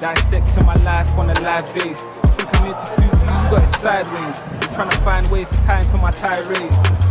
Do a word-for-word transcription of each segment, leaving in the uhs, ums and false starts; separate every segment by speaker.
Speaker 1: Dissect to my life on a live base. You think I'm here to suit you, you got it sideways. You're trying to find ways to tie into my tirade.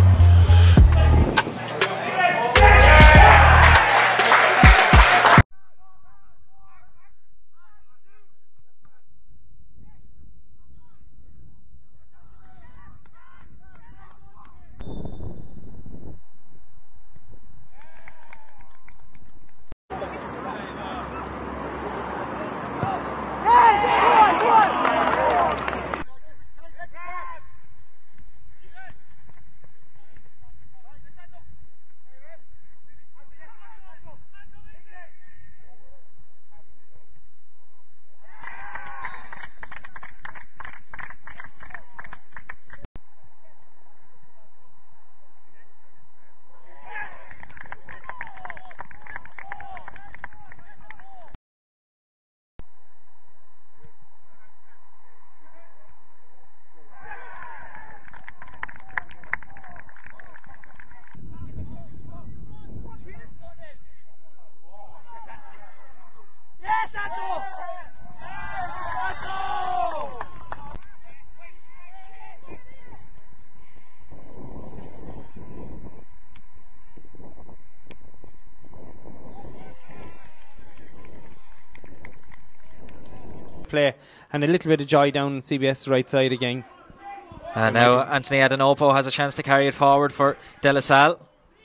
Speaker 2: Play and a little bit of joy down C B S right side again.
Speaker 3: And now Anthony Adenopo has a chance to carry it forward for De La Salle.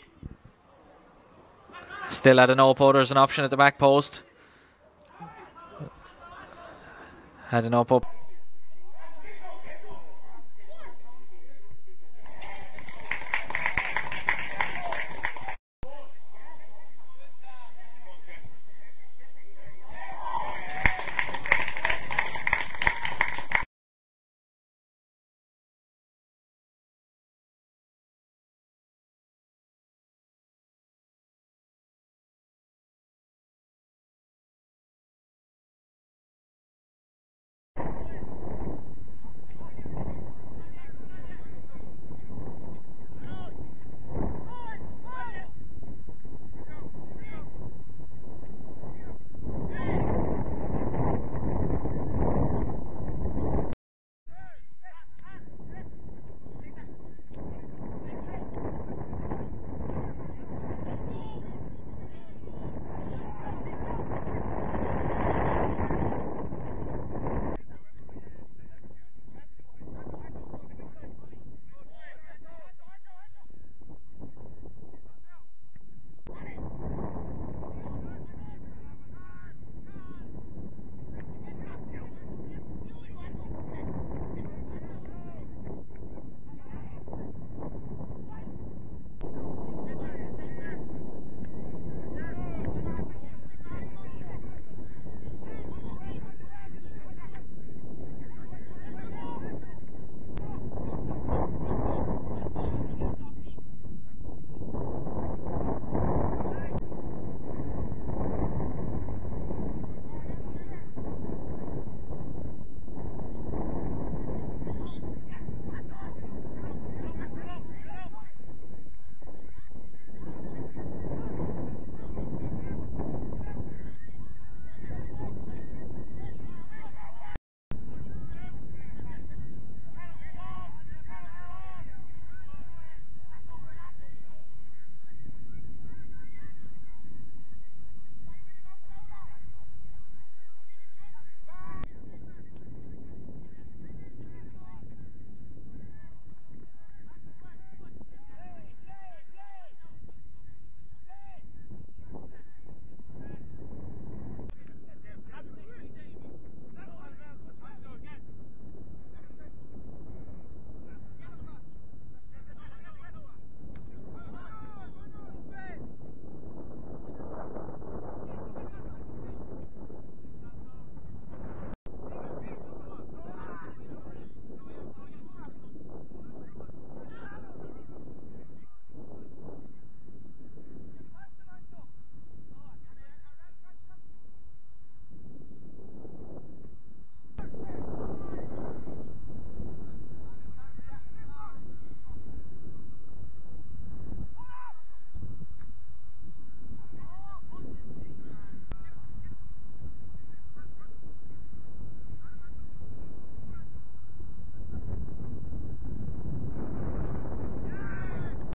Speaker 3: Still Adenopo, there's an option at the back post. Adenopo